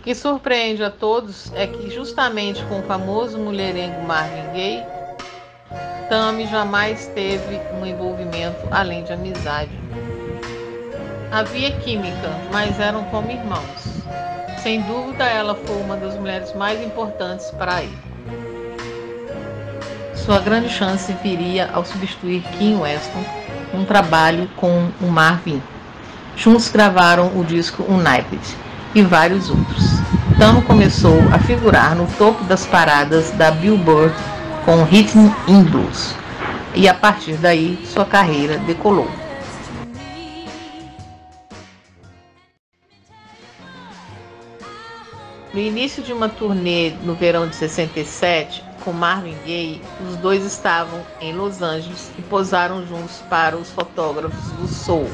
que surpreende a todos é que, justamente com o famoso mulherengo Marvin Gaye, Tammy jamais teve um envolvimento além de amizade. Havia química, mas eram como irmãos. Sem dúvida, ela foi uma das mulheres mais importantes para ele. Sua grande chance viria ao substituir Kim Weston num trabalho com o Marvin. Juntos gravaram o disco United e vários outros. Tammy começou a figurar no topo das paradas da Billboard com Rhythm and Blues, e a partir daí sua carreira decolou. No início de uma turnê no verão de 67, com Marvin Gaye, os dois estavam em Los Angeles e posaram juntos para os fotógrafos do Soul.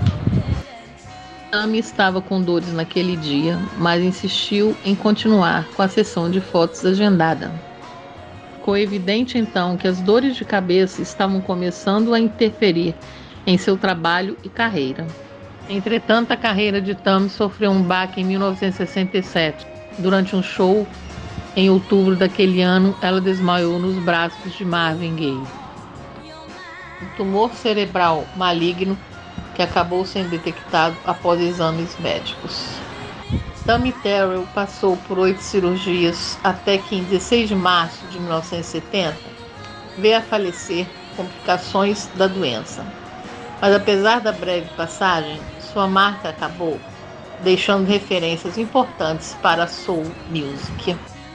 Tammy estava com dores naquele dia, mas insistiu em continuar com a sessão de fotos agendada. Ficou evidente então que as dores de cabeça estavam começando a interferir em seu trabalho e carreira. Entretanto, a carreira de Tammy sofreu um baque em 1967. Durante um show, em outubro daquele ano, ela desmaiou nos braços de Marvin Gaye. Um tumor cerebral maligno que acabou sendo detectado após exames médicos. Tammy Terrell passou por 8 cirurgias até que, em 16 de março de 1970, veio a falecer com complicações da doença. Mas apesar da breve passagem, sua marca acabou, deixando referências importantes para a soul music.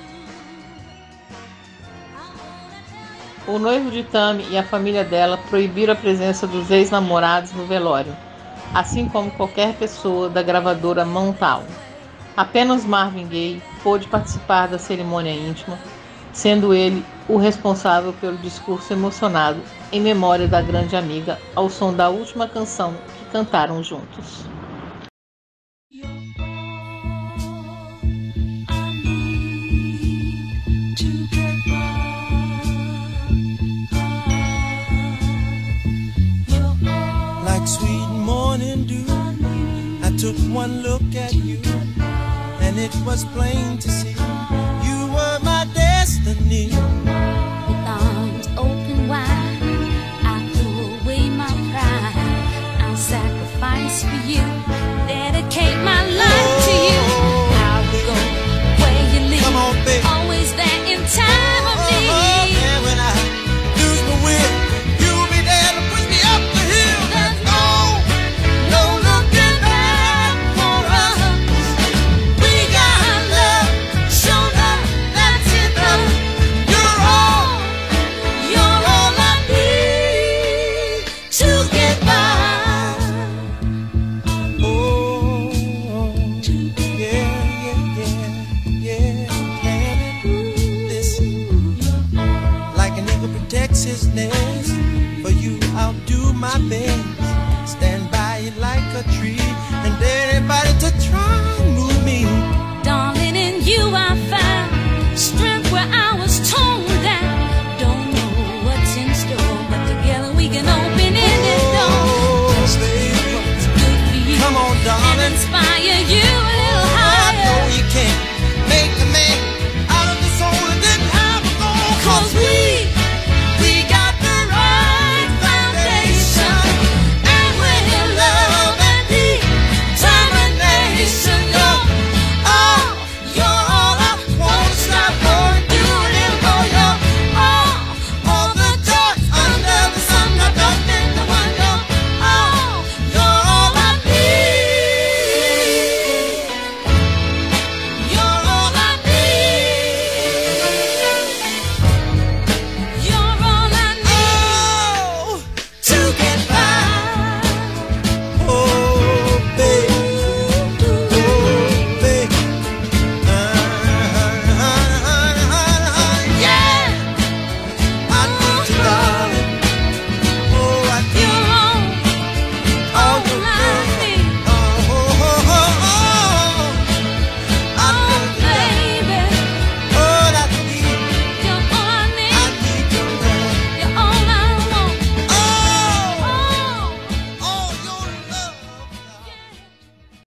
O noivo de Tammy e a família dela proibiram a presença dos ex-namorados no velório, assim como qualquer pessoa da gravadora Motown. Apenas Marvin Gaye pôde participar da cerimônia íntima, sendo ele o responsável pelo discurso emocionado em memória da grande amiga ao som da última canção que cantaram juntos. Like sweet morning dew, I took one look at you, and it was plain to see you were my destiny. With arms open wide, I threw away my pride. I'll sacrifice for you, dedicate my life to you. I'll go where you lead, Come on, baby. always there in time of need. And when I lose my will, you'll be there to push me up the hill. There's no looking back for us. We got love, show love, that's enough. You're all I need to get by. Oh, yeah. Listen, like an eagle protects his nest, for you I'll do my best.